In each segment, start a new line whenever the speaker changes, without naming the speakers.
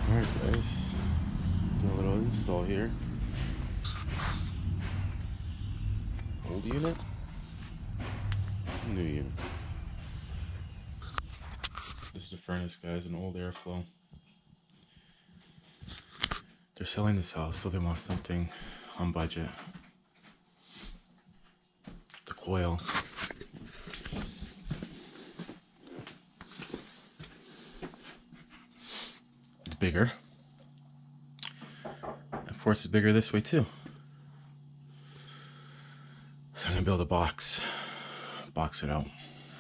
Alright guys, do a little install here. Old unit, new unit. This is the furnace, guys, an old Aire-Flow. They're selling this house, so they want something on budget. The coil. It's bigger. Of course, it's bigger this way too. So I'm gonna build a box it out.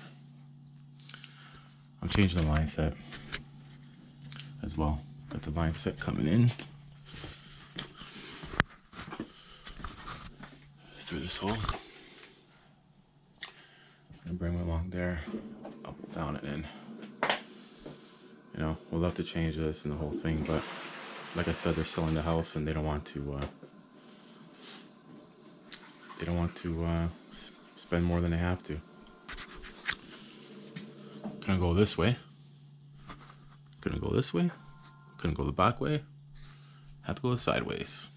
I'm changing the line set as well. Got the line set coming in through this hole. And bring it along there, up, down, and in. You know, we'll have to change this and the whole thing, but like I said, they're selling the house and they don't want to spend more than they have to. Couldn't go this way. Couldn't go this way. Couldn't go the back way. Had to go sideways.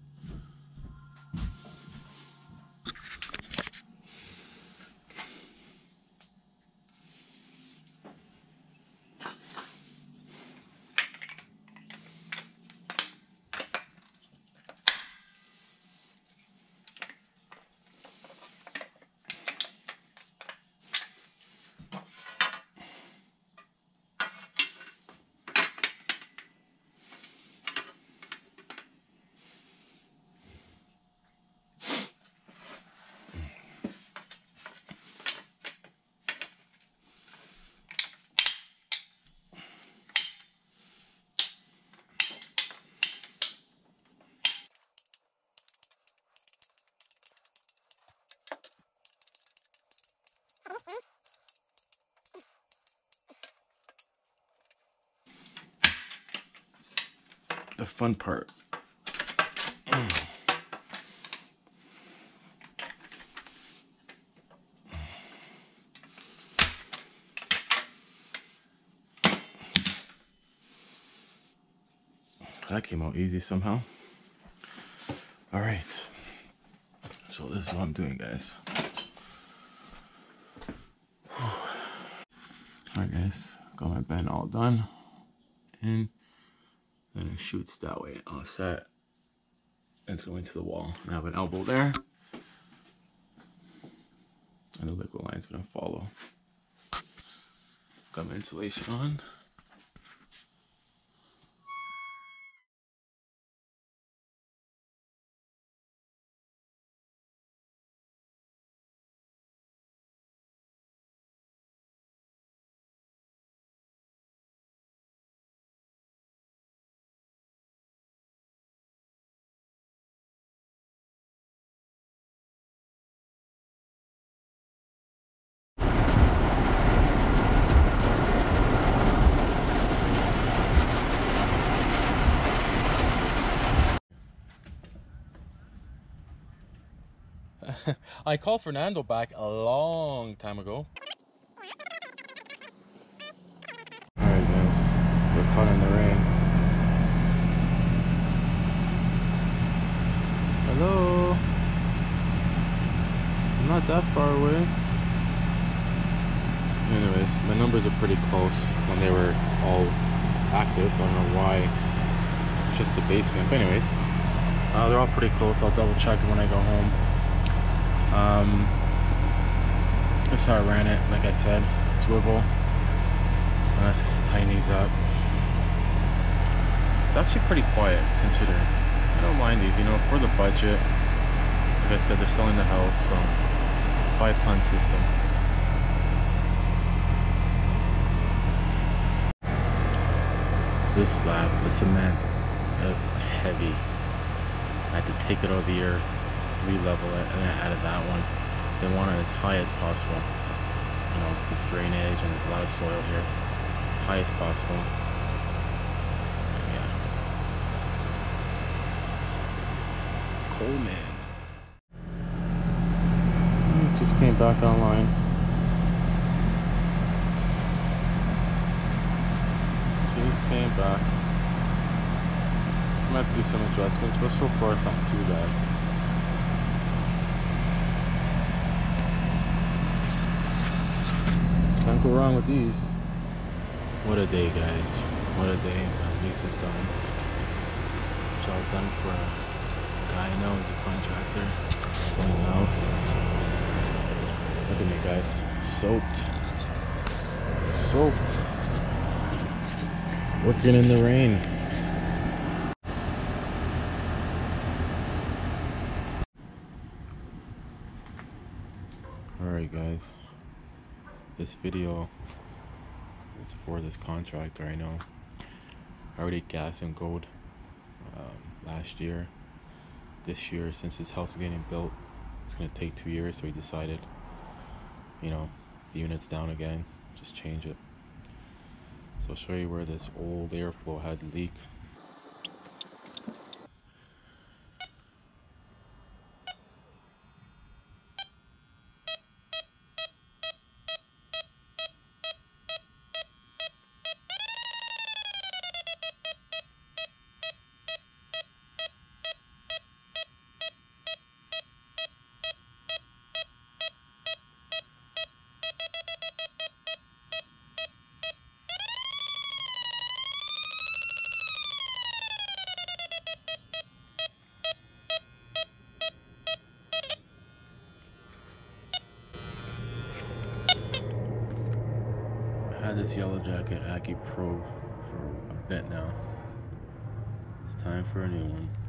The fun part. That came out easy somehow. All right, so this is what I'm doing, guys. All right, guys, got my bend all done, and then it shoots that way, offset. It's going to the wall. I have an elbow there, and the liquid line's gonna follow. Got my insulation on. I called Fernando back a long time ago. Alright guys, we're caught in the rain. Hello? I'm not that far away. Anyways, my numbers are pretty close when they were all active. I don't know why. It's just the basement. But anyways, they're all pretty close. I'll double check when I go home. That's how I ran it. Like I said, swivel. Let's tighten these up. It's actually pretty quiet considering. I don't mind it, you know, for the budget. Like I said, they're selling the house, so 5-ton system. This slab, the cement, is heavy. I had to take it out of the earth, re-level it, and then I added that one. They want it as high as possible. You know, there's drainage and there's a lot of soil here. High as possible. And yeah. Coleman. Just came back online. Just came back. might have to do some adjustments, but so far it's not too bad. Can't go wrong with these. What a day, guys. What a day. At least it's done. Job done for a guy I know is a contractor. Someone else. Look at me, guys. Soaked. Soaked. Working in the rain. Alright, guys. This video is for this contractor I know. I already gas and gold last year. This year, since this house is getting built, it's gonna take 2 years, so he decided, you know, the unit's down again, just change it. So I'll show you where this old Aire-Flow had leak. I had this yellow jacket Ackie Pro for a bit now. It's time for a new one.